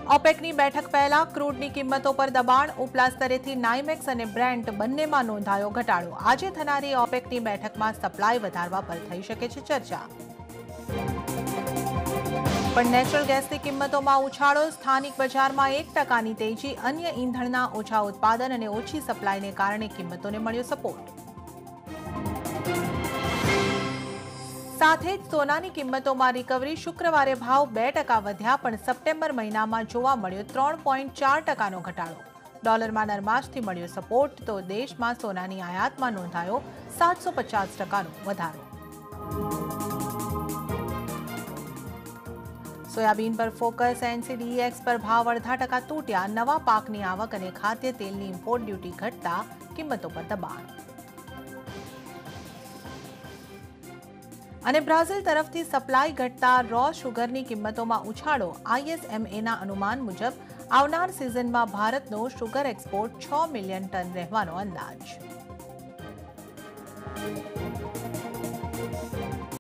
ઓપેકની બેઠક પહેલા ક્રૂડની કિંમતો પર દબાણ, ઉપલા સ્તરેથી નાઇમેક્સ અને બ્રેન્ટ બંનેમાં નોંધાયો ઘટાડો. આજે થનારી ઓપેકની બેઠકમાં સપ્લાય વધારવા પર થઈ શકે છે ચર્ચા. પણ નેચરલ ગેસની કિંમતોમાં ઉછાળો, સ્થાનિક બજારમાં 1% તેજી, અન્ય ઈંધણના ઓછા ઉત્પાદન અને ઓછી સપ્લાયને કારણે કિંમતોને મળ્યો સપોર્ટ. સાથે જ સોનાની કિંમતોમાં રિકવરી, શુક્રવારે ભાવ 2% વધ્યા, પણ સપ્ટેમ્બર મહિનામાં જોવા મળ્યો 3.4%નો ઘટાડો. ડોલરમાં નરમાશથી મળ્યો સપોર્ટ, તો દેશમાં સોનાની આયાતમાં નોંધાયો 750%નો વધારો. સોયાબીન પર ફોકસ, NCDEX પર ભાવ 0.5% તૂટ્યા. નવા પાકની આવક અને ખાદ્ય તેલની ઇમ્પોર્ટ ડ્યુટી ઘટતા કિંમતો પર દબાણ. અને બ્રાઝિલ તરફથી સપ્લાય ઘટતા રો શુગરની કિંમતોમાં ઉછાળો. ISMAના અનુમાન મુજબ આવનાર સિઝનમાં ભારતનો શુગર એક્સપોર્ટ 6 મિલિયન ટન રહેવાનો અંદાજ.